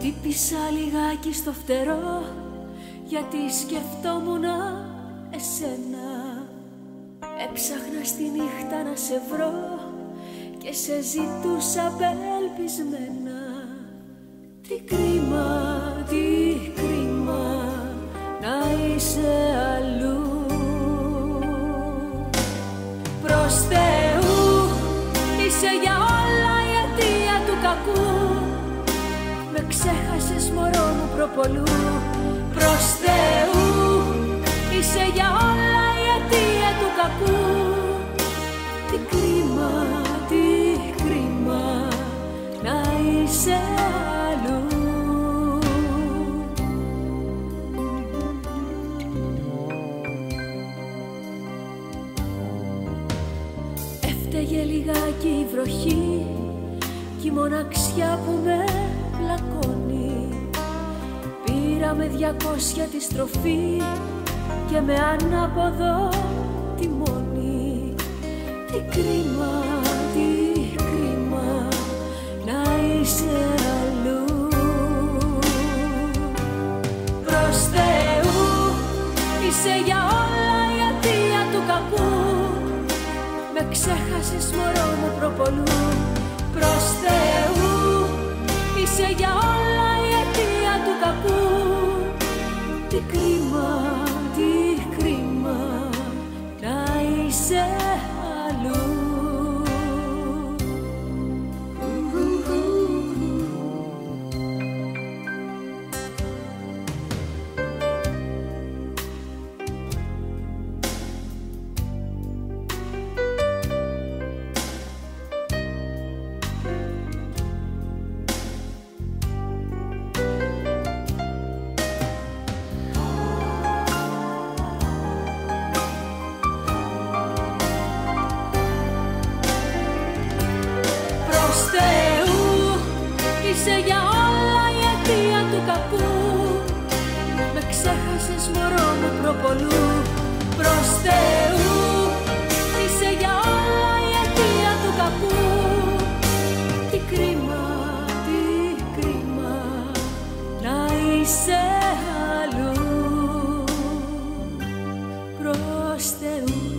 Χτύπησα λιγάκι στο φτερό, γιατί σκεφτόμουνα εσένα. Έψαχνα στη νύχτα να σε βρω και σε ζητούσα απελπισμένα. Τι κρίμα να είσαι αλλού. Προς Θεού είσαι για όλα η αιτία του κακού. Με ξέχασες μωρό μου προπολού. Προς Θεού είσαι για όλα η αιτία του κακού. Τι κρίμα να είσαι αλλού. Έφταιγε λιγάκι η βροχή κι η μοναξιά που με πλακώνει. Πήραμε 200 τη στροφή και με ανάποδο τιμόνι. Τι κρίμα να είσαι αλλού. Προς Θεού είσαι για όλα η αιτία του κακού. Με ξέχασες μωρό μου προπολού. Προς Θεού είσαι για όλα η αιτία του κακού. Τι κρίμα να είσαι αλλού. Είσαι για όλα η αιτία του κακού. Με ξέχασες μωρό μου προπολού. Προς Θεού είσαι για όλα η αιτία του κακού. Τι κρίμα να είσαι αλλού. Προς Θεού.